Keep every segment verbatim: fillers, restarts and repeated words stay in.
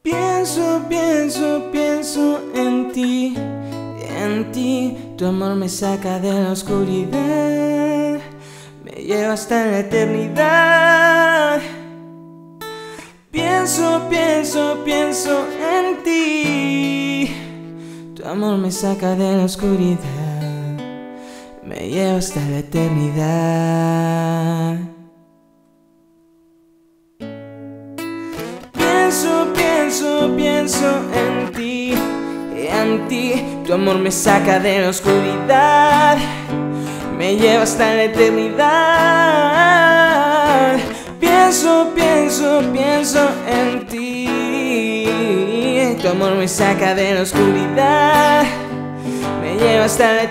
Pienso, pienso, pienso en ti, en ti. Tu amor me saca de la oscuridad, me lleva hasta la eternidad. Pienso, pienso, pienso en ti. Tu amor me saca de la oscuridad, me lleva hasta la eternidad. Pienso, pienso, pienso en ti, en ti. Tu amor me saca de la oscuridad, me lleva hasta la eternidad. Pienso, pienso, pienso en ti. Tu amor me saca de la oscuridad, me lleva hasta la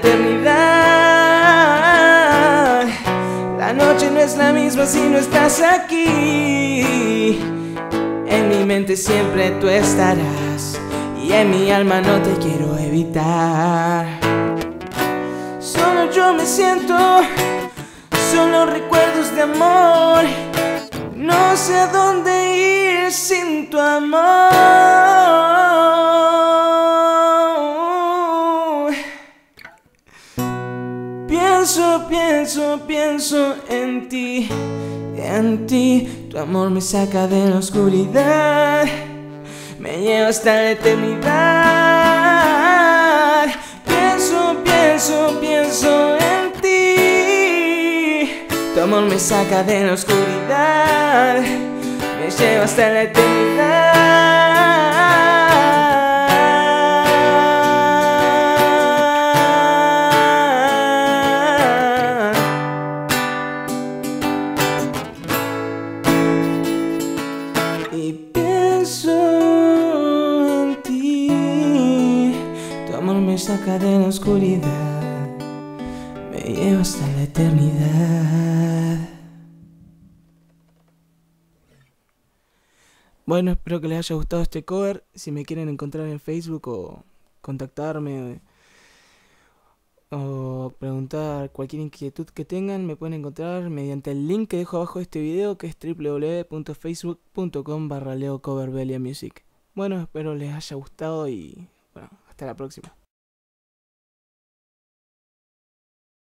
eternidad. La noche no es la misma si no estás aquí. En mi mente siempre tú estarás, y en mi alma no te quiero evitar. Solo yo me siento, solo recuerdos de amor. No sé a dónde ir sin tu amor. Pienso, pienso, pienso en ti, en ti. Tu amor me saca de la oscuridad, me lleva hasta la eternidad. Pienso, pienso, pienso en ti. Tu amor me saca de la oscuridad, me lleva hasta la eternidad. Y pienso en ti. Tu amor me saca de la oscuridad, me lleva hasta la eternidad. Bueno, espero que les haya gustado este cover. Si me quieren encontrar en Facebook o contactarme o preguntar cualquier inquietud que tengan, me pueden encontrar mediante el link que dejo abajo de este video, que es w w w punto facebook punto com barra leo cover belia music. Bueno, espero les haya gustado y bueno, hasta la próxima.